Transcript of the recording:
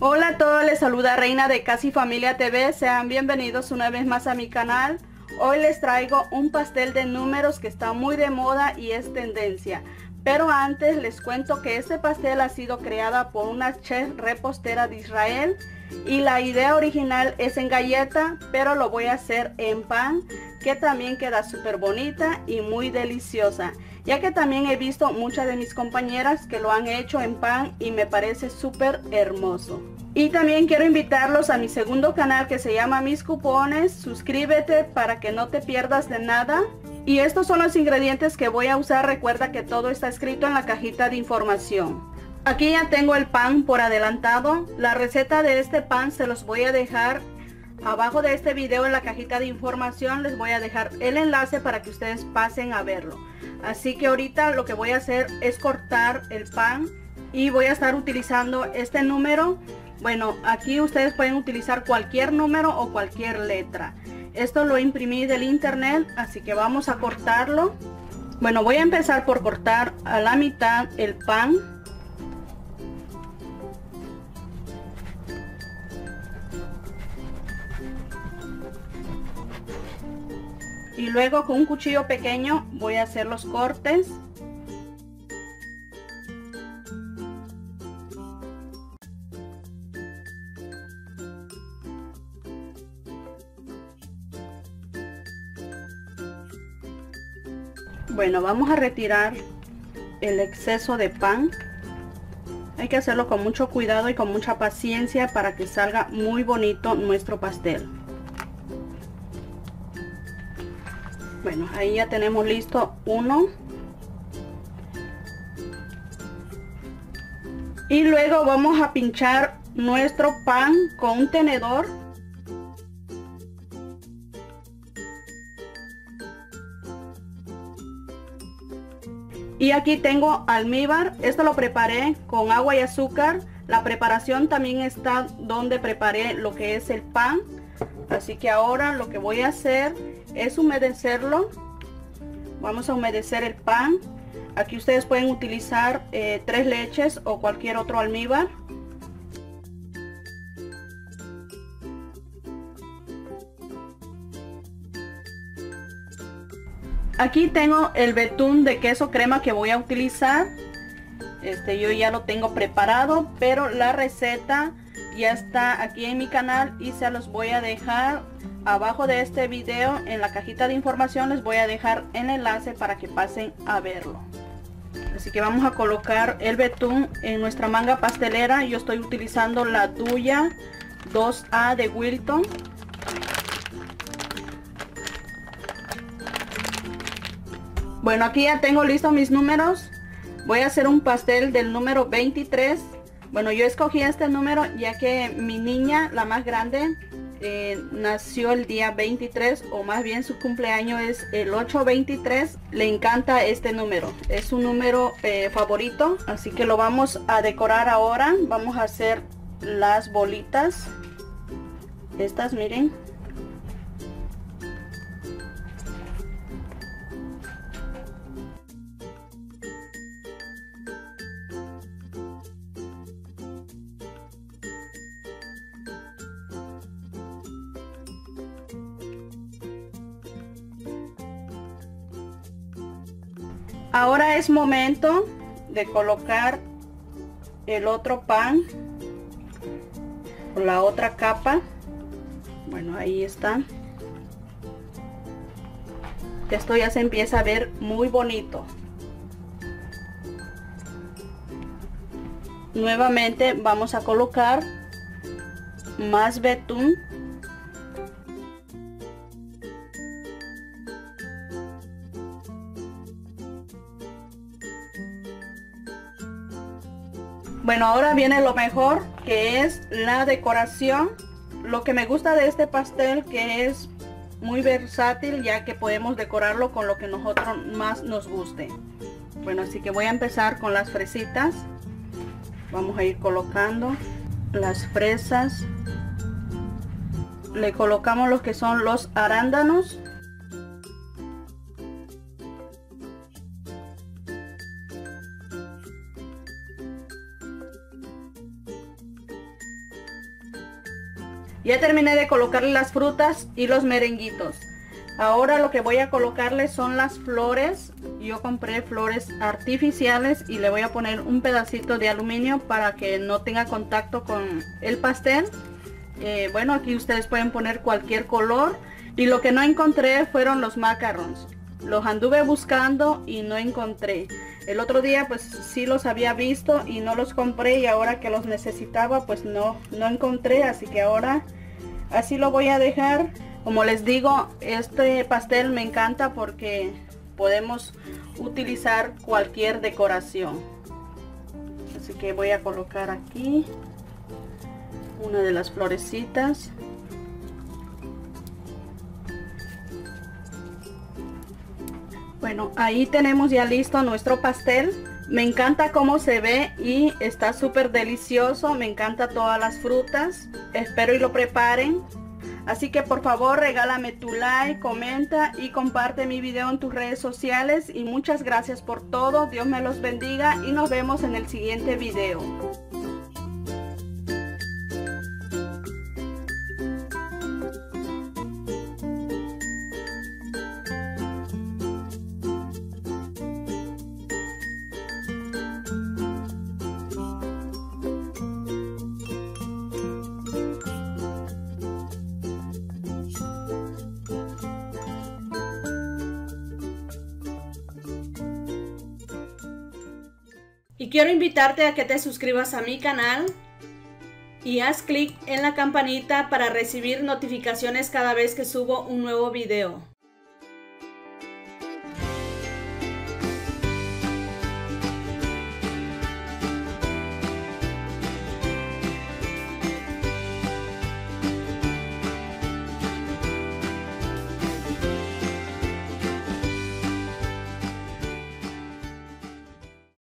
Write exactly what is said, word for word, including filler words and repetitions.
Hola a todos, les saluda Reina de Casi Familia T V. Sean bienvenidos una vez más a mi canal. Hoy les traigo un pastel de números que está muy de moda y es tendencia. Pero antes les cuento que este pastel ha sido creada por una chef repostera de Israel. Y la idea original es en galleta, pero lo voy a hacer en pan, que también queda súper bonita y muy deliciosa. Ya que también he visto muchas de mis compañeras que lo han hecho en pan y me parece súper hermoso. Y también quiero invitarlos a mi segundo canal que se llama Mis Cupones. Suscríbete para que no te pierdas de nada. Y estos son los ingredientes que voy a usar. Recuerda que todo está escrito en la cajita de información. Aquí ya tengo el pan por adelantado. La receta de este pan se los voy a dejar abajo de este video en la cajita de información. Les voy a dejar el enlace para que ustedes pasen a verlo. Así que ahorita lo que voy a hacer es cortar el pan y voy a estar utilizando este número. Bueno, aquí ustedes pueden utilizar cualquier número o cualquier letra. Esto lo imprimí del internet, así que vamos a cortarlo. Bueno, voy a empezar por cortar a la mitad el pan. Y luego con un cuchillo pequeño voy a hacer los cortes. Bueno, vamos a retirar el exceso de pan. Hay que hacerlo con mucho cuidado y con mucha paciencia para que salga muy bonito nuestro pastel. Bueno, ahí ya tenemos listo uno. Y luego vamos a pinchar nuestro pan con un tenedor. Y aquí tengo almíbar. Esto lo preparé con agua y azúcar. La preparación también está donde preparé lo que es el pan. Así que ahora lo que voy a hacer es humedecerlo. Vamos a humedecer el pan. Aquí ustedes pueden utilizar eh, tres leches o cualquier otro almíbar. Aquí tengo el betún de queso crema que voy a utilizar. Este yo ya lo tengo preparado, pero la receta ya está aquí en mi canal y se los voy a dejar abajo de este video. En la cajita de información les voy a dejar el enlace para que pasen a verlo. Así que vamos a colocar el betún en nuestra manga pastelera. Yo estoy utilizando la Duya dos A de Wilton. Bueno, aquí ya tengo listos mis números. Voy a hacer un pastel del número veintitrés. Bueno, yo escogí este número ya que mi niña, la más grande, eh, nació el día veintitrés, o más bien su cumpleaños es el ocho veintitrés. Le encanta este número, es su número eh, favorito, así que lo vamos a decorar ahora. Vamos a hacer las bolitas, estas miren. Ahora es momento de colocar el otro pan, la otra capa. Bueno, ahí está. Esto ya se empieza a ver muy bonito. Nuevamente vamos a colocar más betún. Bueno, ahora viene lo mejor, que es la decoración. Lo que me gusta de este pastel que es muy versátil, ya que podemos decorarlo con lo que nosotros más nos guste. Bueno, así que voy a empezar con las fresitas. Vamos a ir colocando las fresas. Le colocamos lo que son los arándanos. Ya terminé de colocarle las frutas y los merenguitos. Ahora lo que voy a colocarle son las flores. Yo compré flores artificiales y le voy a poner un pedacito de aluminio para que no tenga contacto con el pastel. Eh, bueno, aquí ustedes pueden poner cualquier color. Y lo que no encontré fueron los macarons. Los anduve buscando y no encontré. El otro día pues sí los había visto y no los compré, y ahora que los necesitaba pues no, no encontré. Así que ahora así lo voy a dejar. Como les digo, este pastel me encanta porque podemos utilizar cualquier decoración. Así que voy a colocar aquí una de las florecitas. Bueno, ahí tenemos ya listo nuestro pastel. Me encanta cómo se ve y está súper delicioso. Me encanta todas las frutas. Espero y lo preparen. Así que por favor regálame tu like, comenta y comparte mi video en tus redes sociales. Y muchas gracias por todo. Dios me los bendiga y nos vemos en el siguiente video. Y quiero invitarte a que te suscribas a mi canal y haz clic en la campanita para recibir notificaciones cada vez que subo un nuevo video.